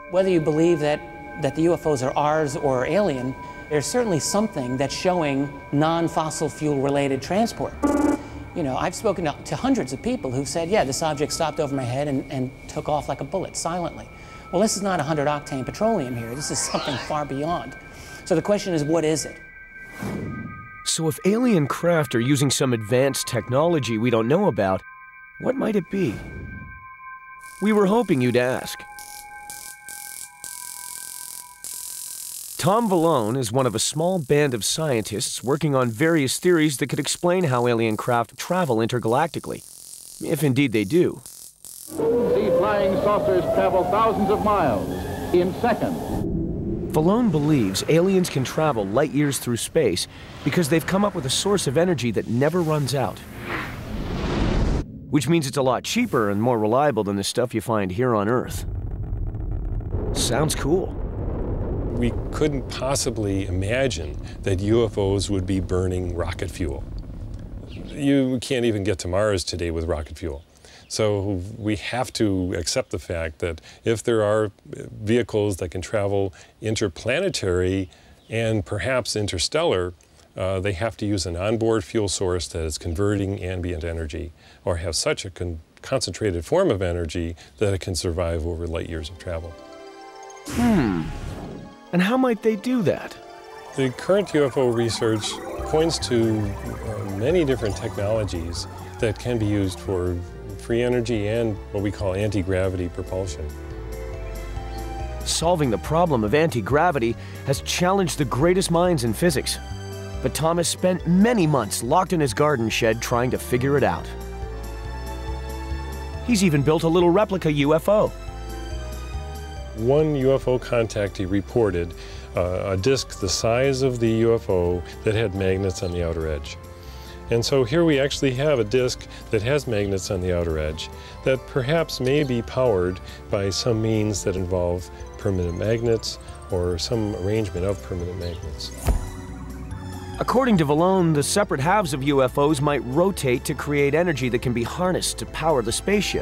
Whether you believe that the UFOs are ours or alien, there's certainly something that's showing non-fossil fuel related transport. You know, I've spoken to hundreds of people who've said, yeah, this object stopped over my head and took off like a bullet, silently. Well, this is not 100-octane petroleum here. This is something far beyond. So the question is, what is it? So if alien craft are using some advanced technology we don't know about, what might it be? We were hoping you'd ask. Tom Vallone is one of a small band of scientists working on various theories that could explain how alien craft travel intergalactically, if indeed they do. See flying saucers travel thousands of miles in seconds. Vallone believes aliens can travel light years through space because they've come up with a source of energy that never runs out. Which means it's a lot cheaper and more reliable than the stuff you find here on Earth. Sounds cool. We couldn't possibly imagine that UFOs would be burning rocket fuel. You can't even get to Mars today with rocket fuel. So we have to accept the fact that if there are vehicles that can travel interplanetary and perhaps interstellar, they have to use an onboard fuel source that is converting ambient energy or have such a concentrated form of energy that it can survive over light years of travel. And how might they do that? The current UFO research points to many different technologies that can be used for free energy and what we call anti-gravity propulsion. Solving the problem of anti-gravity has challenged the greatest minds in physics. But Tom has spent many months locked in his garden shed trying to figure it out. He's even built a little replica UFO. One UFO contactee reported a disk the size of the UFO that had magnets on the outer edge. And so here we actually have a disk that has magnets on the outer edge that perhaps may be powered by some means that involve permanent magnets or some arrangement of permanent magnets. According to Vallone, the separate halves of UFOs might rotate to create energy that can be harnessed to power the spaceship.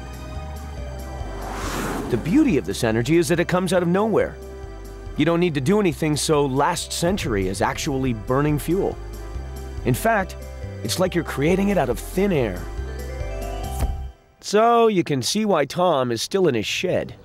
The beauty of this energy is that it comes out of nowhere. You don't need to do anything so last century as actually burning fuel. In fact, it's like you're creating it out of thin air. So you can see why Tom is still in his shed.